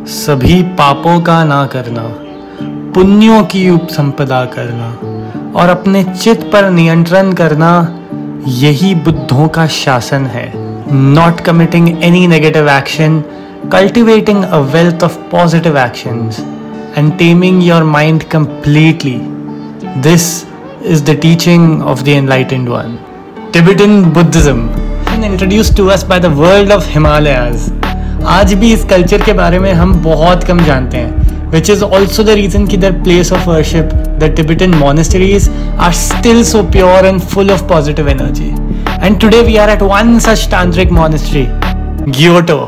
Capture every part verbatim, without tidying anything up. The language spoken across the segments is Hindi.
सभी पापों का ना करना, पुण्यों की उपसंपदा करना और अपने चित्त पर नियंत्रण करना, यही बुद्धों का शासन है। Not committing any negative action, cultivating a wealth of positive actions, and taming your mind completely. This is the teaching of the enlightened one. Tibetan Buddhism, introduced to us by the world of Himalayas. आज भी इस कल्चर के बारे में हम बहुत कम जानते हैं, which is also the reason कि their place of worship, the Tibetan monasteries, are still so pure and full of positive energy. And today we are at one such tantric monastery, Kyoto.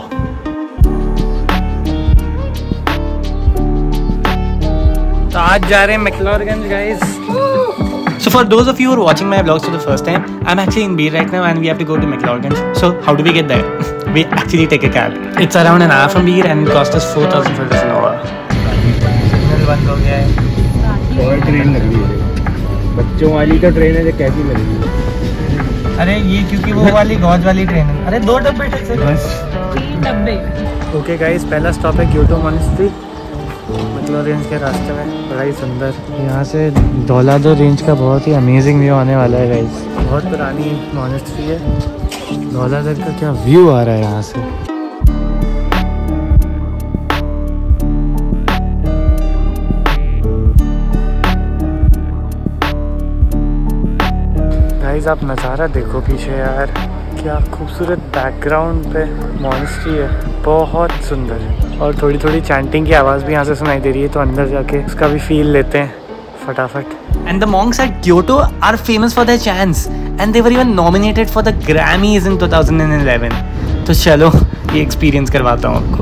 तो आज जा रहे हैं McLeodganj, guys. So for those of you who are watching my vlogs for the first time, I'm actually in Beer right now and we have to go to McLeodganj. So how do we get there? We actually take a cab. It's around an hour from Beer and it costs us four thousand for this an hour. Signal बंद हो गया है और ट्रेन लग रही है। बच्चों वाली तो ट्रेन है, जो कैसी लग रही है? अरे ये क्योंकि वो वाली गौज वाली ट्रेन है। अरे दो डब्बे ठीक से बस तीन डब्बे। ओके गाइस, पहला स्टॉप है क्योटो मॉनेस्ट्री, मैक्लोडगंज के रास्ते में। बड़ा ही सुंदर, यहाँ से धौलाधर रेंज का बहुत ही अमेजिंग व्यू आने वाला है गाइस। बहुत पुरानी मॉनेस्ट्री है। धौलाधर का क्या व्यू आ रहा है यहाँ से। गाइस आप नज़ारा देखो पीछे यार, क्या खूबसूरत बैकग्राउंड पे मॉनेस्ट्री है, बहुत सुंदर। और थोड़ी थोड़ी चैंटिंग की आवाज़ भी यहाँ से सुनाई दे रही है, तो अंदर जाके उसका भी फील लेते हैं फटाफट। And the monks at Kyoto are famous for their chants and they were even nominated for the Grammys in two thousand eleven. तो चलो ये एक्सपीरियंस करवाता हूँ आपको।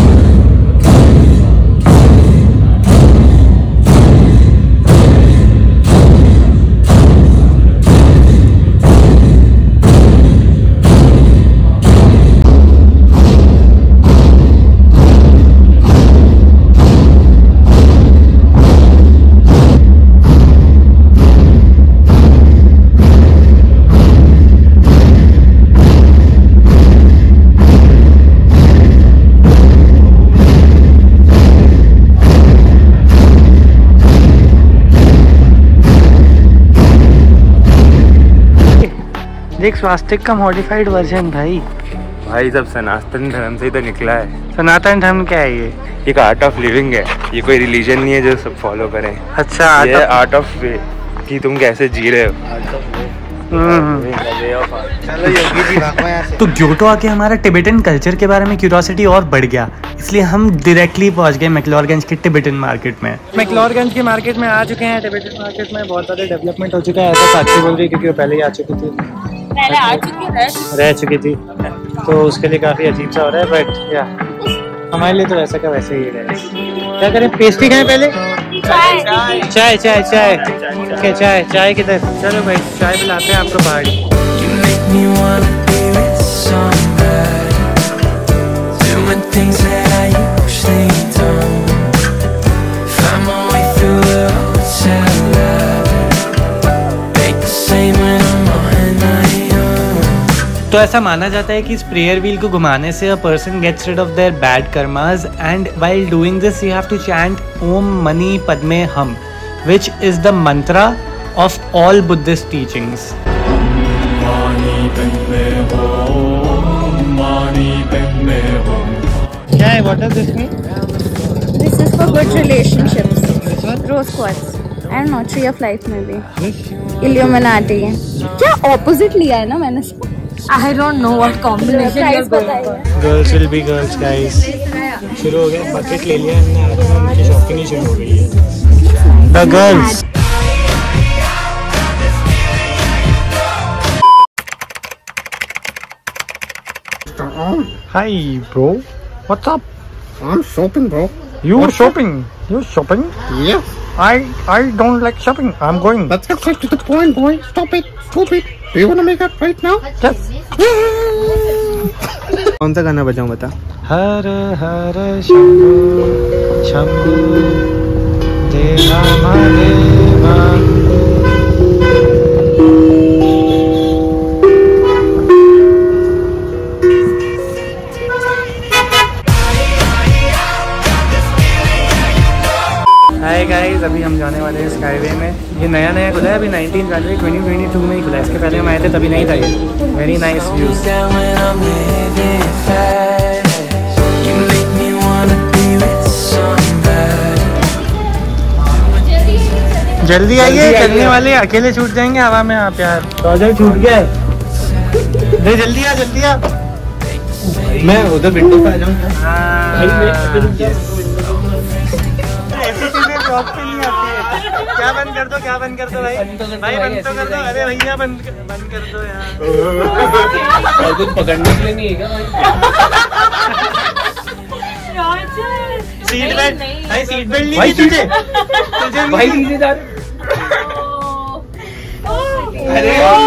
एक स्वास्तिक का मॉडिफाइड वर्जन भाई भाई सब सनातन धर्म से ही तो निकला है। सनातन धर्म क्या है? ये एक आर्ट ऑफ लिविंग है, ये कोई रिलीजन नहीं है जो सब फॉलो करें। अच्छा, ये आर्ट ऑफ वे कि तुम कैसे जी रहे हो। तो क्योटो आके हमारा टिबेटन कल्चर के बारे में क्यूरियोसिटी और बढ़ गया, इसलिए हम डायरेक्टली पहुंच गए मैक्लोडगंज के टिबेटन मार्केट में। मैक्लोडगंज के मार्केट में आ चुके हैं। टिबेटन मार्केट में बहुत ज़्यादा डेवलपमेंट हो चुका है, ऐसा साक्षी बोल रही है, क्योंकि वो पहले ही आ चुकी थी, पहले आ चुकी रह, रह चुकी थी, तो उसके लिए काफ़ी अजीब सा हो रहा है। बट या हमारे लिए तो वैसा का वैसे ही है। क्या करें, पेस्ट्री खाएं पहले? चाय चाय चाय चाय ओके, चाय चाय किधर? चलो भाई चाय पिलाते हैं आपको पहाड़ी। तो ऐसा माना जाता है कि इस प्रेयर व्हील को घुमाने से a person gets rid of their bad karmas and while doing this you have to chant Om mani padme hum, which is the mantra of all Buddhist teachings. क्या है, what does this mean? This is for good relationships, rose quartz and no tree of life में भी इल्यूमिनाटी है। क्या ऑपोजिट लिया है ना मैंने? I don't know what combination you're going for. Girls will be girls, guys. शुरू हो गया, बकेट ले लिया हमने, आज में उनकी शॉपिंग ही शुरू हो गई है। The girls. Hi, bro. What's up? I'm shopping, bro. You What's shopping? You shopping? Yes. I I don't like shopping. I'm going. Let's get straight to the point, boy. Stop it. Stop it. Do you want to make it right now? Yes. कौन सा गाना बजाऊं बता? हर हर शंभू शंभू देवा महादेवा। गाइस अभी हम जाने वाले हैं स्काईवे में। ये नया नया खुला है, अभी nineteen January twenty twenty two में ही खुला है। इसके पहले हम आए थे तभी नहीं था ये। Very nice views. जल्दी आइए, चलने वाले अकेले छूट जाएंगे हवा में आप यार। प्रोजेक्ट छूट गया है। नहीं जल्दी आ जल्दी आ। मैं उधर विंडो पे आ जाऊंगा। ऐसी चीजें जॉब पे नहीं आती है। क्या बंद कर दो, क्या बंद कर दो भाई, भाई बंद तो कर दो। अरे भैया बंद बंद कर दो यार। और कुछ पकड़ने के लिए नहीं है क्या भाई? सीट बेल्ट भाई, सीट बेल्ट नहीं है तुझे, तुझे भाई नीचे जा रहे। अरे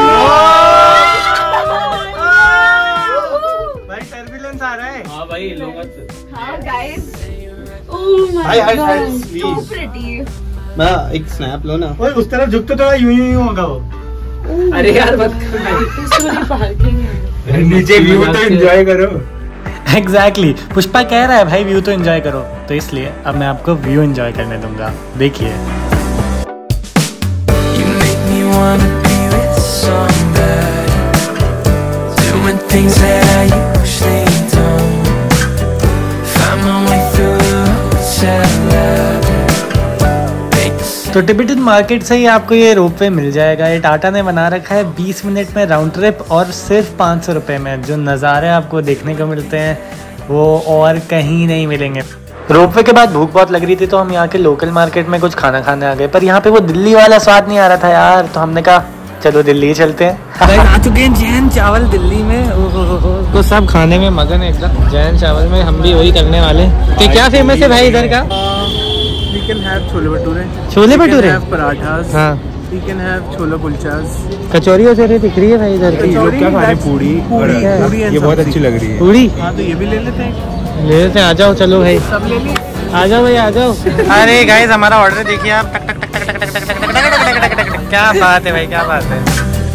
भाई टर्बुलेंस आ रहा है। हाँ भाई लोग। हाँ guys, oh my god, so pretty. मैं एक स्नैप लो ना। ओए उस तरफ झुक तो थोड़ा यूं यूं होगा वो। अरे यार मत कर भाई, सॉरी पार्किंग है। नीचे व्यू तो एंजॉय करो। Exactly exactly. पुष्पा कह रहा है भाई व्यू तो एंजॉय करो, तो इसलिए अब मैं आपको व्यू एंजॉय करने दूंगा। देखिए तो टिबेटन मार्केट से ही आपको ये रोपवे मिल जाएगा। ये टाटा ने बना रखा है बीस मिनट में राउंड ट्रिप और सिर्फ पाँच सौ रुपये में। जो नज़ारे आपको देखने को मिलते हैं वो और कहीं नहीं मिलेंगे। रोपवे के बाद भूख बहुत लग रही थी तो हम यहाँ के लोकल मार्केट में कुछ खाना खाने आ गए, पर यहाँ पे वो दिल्ली वाला स्वाद नहीं आ रहा था यार, तो हमने कहा चलो दिल्ली चलते हैं। आ चुके हैं जैन चावल दिल्ली में। तो सब खाने में मगन है एकदम। जैन चावल में हम भी वही करने वाले। तो क्या फेमस है भाई इधर का? We can have chole bhature, chole bhature, parathas, हाँ, we can have छोला कुलचास, कचौरी वचौरी दिख रही है भाई इधर की। लोग क्या खा रहे हैं? पूड़ी, पूड़ी, पूड़ी ये बहुत अच्छी लग रही है। पूड़ी, हाँ तो ये भी ले लेते हैं। ले लेते हैं, आ जाओ चलो भाई, सब ले लिए। आ जाओ भाई आ जाओ। अरे गाइस हमारा ऑर्डर देखिए आप। टक टक टक टक टक टक टक टक टक टक टक। क्या बात है भाई, क्या बात है।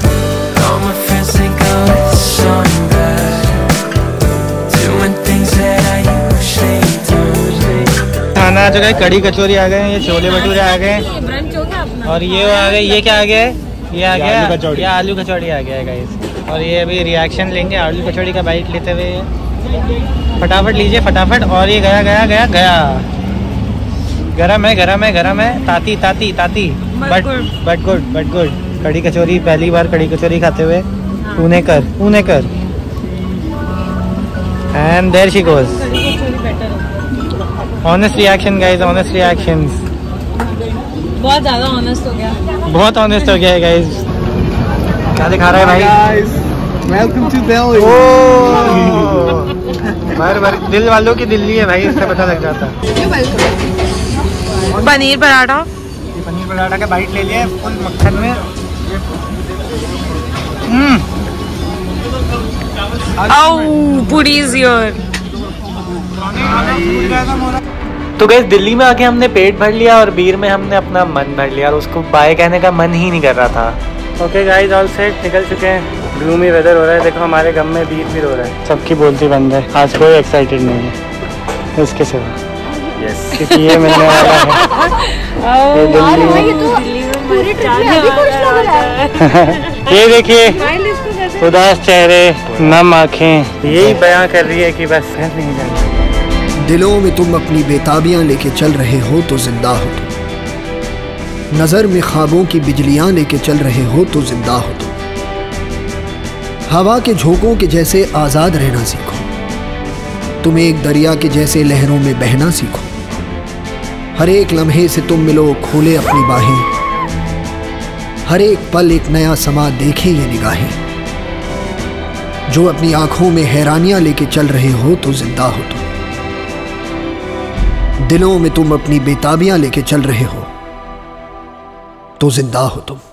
खाना आ चुका है, कड़ी कचौरी आ गए, ये छोले भटूरे आ गए, और ये आ गए। ये क्या आ गया है? ये आ गया ये आलू कचौड़ी आ गया है गाइस। और ये अभी रिएक्शन लेंगे आलू कचौड़ी का बाइट लेते हुए। फटाफट लीजिए फटाफट। और ये गया गया गया गया। गरम है गरम है गरम है, ताती ताती ताती, but but good but good. कड़ी कचौरी, पहली बार कड़ी कचौरी खाते हुए। ऊने कर ऊने कर। And there she goes. Honest reaction guys, honest reactions. बहुत ज्यादा ऑनेस्ट हो गया, बहुत ऑनेस्ट हो गया है गाइस। क्या दिखा रहा है भाई? Welcome to Delhi. बार बार दिल वालों की दिल्ली है भाई, इससे पता लग जाता है। पनीर पराठा, ये पनीर पराठा का बाइट ले लिया फुल मक्खन में। Hmm, puri is your. तो गैस दिल्ली में आके हमने पेट भर लिया और बीर में हमने अपना मन भर लिया, और उसको बाय कहने का मन ही नहीं कर रहा था। ओके गाइस ऑल सेट, निकल चुके हैं। ग्लूमी वेदर हो रहा है, देखो हमारे गम में बीर भी रो रहा है। सबकी बोलती बंद है, आज कोई एक्साइटेड नहीं है इसके सिवा। यस, क्योंकि ये मिलने वाला है। ये दिल्ली ये देखिए उदास चेहरे, नम आँखें, यही बयां कर रही है कि बस घर नहीं जाना। दिलों में तुम अपनी बेताबियां लेके चल रहे हो तो जिंदा हो तुम। नजर में ख्वाबों की बिजलियां लेके चल रहे हो तो जिंदा हो तुम। हवा के झोंकों के जैसे आजाद रहना सीखो। तुम एक दरिया के जैसे लहरों में बहना सीखो। हर एक लम्हे से तुम मिलो, खोले अपनी बाहें। हर एक पल एक नया समा देखे ये निगाहें। जो अपनी आंखों में हैरानियां लेके चल रहे हो तो जिंदा हो तुम। दिलों में तुम अपनी बेताबियां लेके चल रहे हो तो जिंदा हो तुम।